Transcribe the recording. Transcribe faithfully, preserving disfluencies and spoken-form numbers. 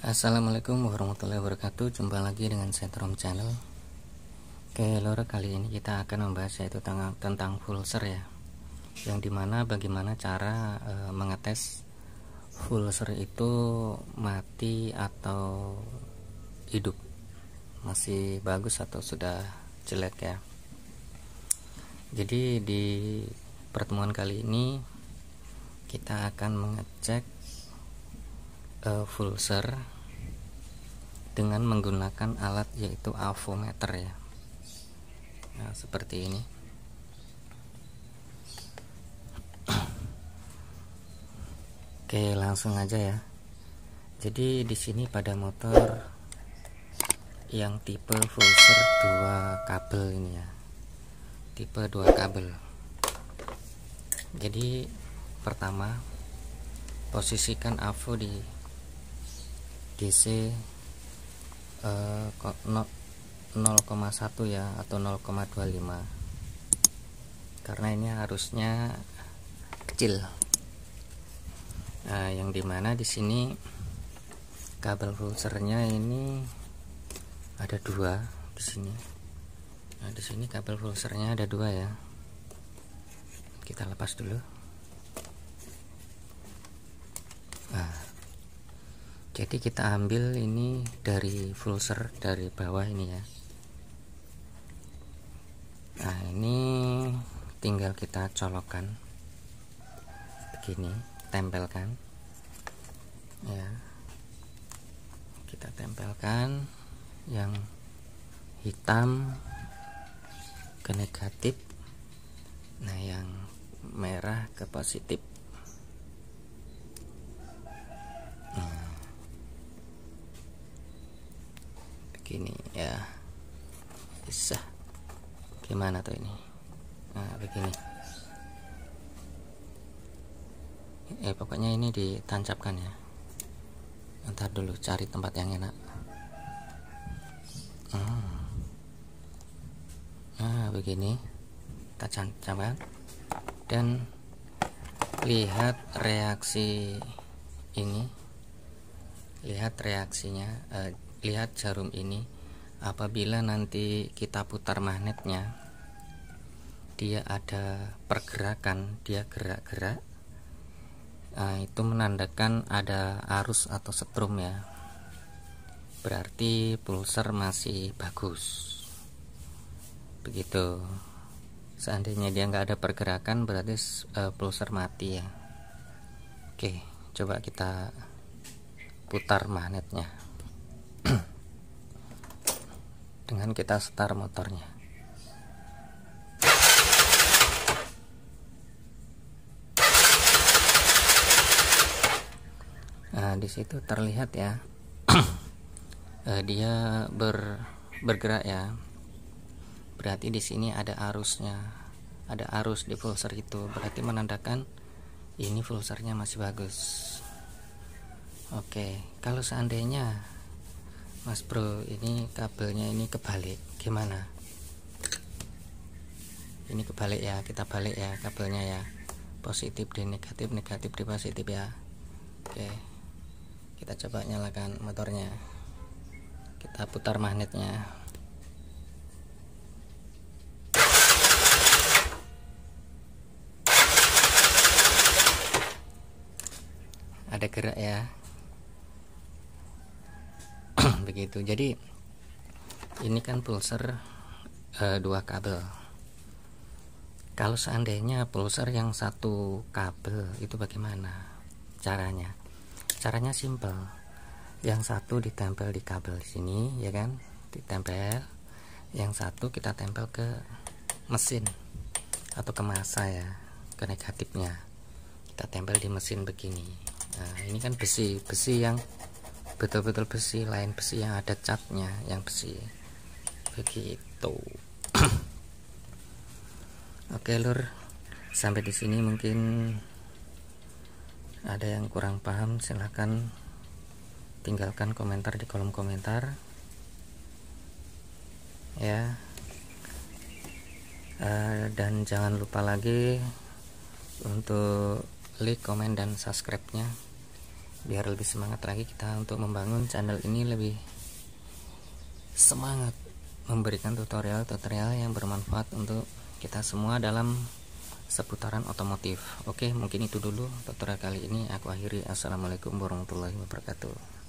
Assalamualaikum warahmatullahi wabarakatuh. Jumpa lagi dengan Setrom Channel. Oke lor, kali ini kita akan membahas yaitu tentang, tentang pulser ya, yang dimana bagaimana cara e, mengetes pulser itu mati atau hidup, masih bagus atau sudah jelek ya. Jadi di pertemuan kali ini kita akan mengecek e, pulser dengan menggunakan alat yaitu avometer ya. Nah, seperti ini. Oke, langsung aja ya. Jadi di sini pada motor yang tipe pulser dua kabel ini ya. Tipe dua kabel. Jadi pertama, posisikan avo di D C eh, nol koma satu ya, atau nol koma dua lima, karena ini harusnya kecil. Nah, yang dimana di sini kabel pulsernya ini ada dua di sini. Nah, di sini kabel pulsernya ada dua ya. Kita lepas dulu. Nah, jadi kita ambil ini dari pulser dari bawah ini ya. Nah, ini tinggal kita colokkan begini, tempelkan ya. Kita tempelkan yang hitam ke negatif, nah yang merah ke positif. Nah, begini ya, bisa gimana tuh ini. Nah, begini eh pokoknya ini ditancapkan ya. Ntar dulu cari tempat yang enak. hmm. Nah, begini kita tancapkan dan lihat reaksi ini, lihat reaksinya, eh, lihat jarum ini. Apabila nanti kita putar magnetnya, dia ada pergerakan, dia gerak-gerak, nah, itu menandakan ada arus atau setrum ya, berarti pulser masih bagus. Begitu. Seandainya dia nggak ada pergerakan, berarti uh, pulser mati ya. Oke, coba kita putar magnetnya dengan kita start motornya. Nah, di situ terlihat ya, eh, dia ber, bergerak ya. Berarti di sini ada arusnya, ada arus di pulser itu. Berarti menandakan ini pulsernya masih bagus. Oke, kalau seandainya Mas Bro ini kabelnya ini kebalik, gimana? Ini kebalik ya, kita balik ya kabelnya ya. Positif di negatif, negatif di positif ya. Oke, kita coba nyalakan motornya. Kita putar magnetnya. Ada gerak ya. Begitu. Jadi ini kan pulser e, dua kabel. Kalau seandainya pulser yang satu kabel itu bagaimana caranya? Caranya simple. Yang satu ditempel di kabel sini ya kan, ditempel. Yang satu kita tempel ke mesin atau ke massa ya, ke negatifnya. Kita tempel di mesin begini. Nah, ini kan besi, besi yang betul-betul besi, lain besi yang ada catnya, yang besi begitu. Oke lur, sampai di sini mungkin ada yang kurang paham, silahkan tinggalkan komentar di kolom komentar ya. Uh, dan jangan lupa lagi untuk like, komen, dan subscribe nya biar lebih semangat lagi kita untuk membangun channel ini, lebih semangat memberikan tutorial-tutorial yang bermanfaat untuk kita semua dalam seputaran otomotif. Oke, mungkin itu dulu tutorial kali ini, aku akhiri. Assalamualaikum warahmatullahi wabarakatuh.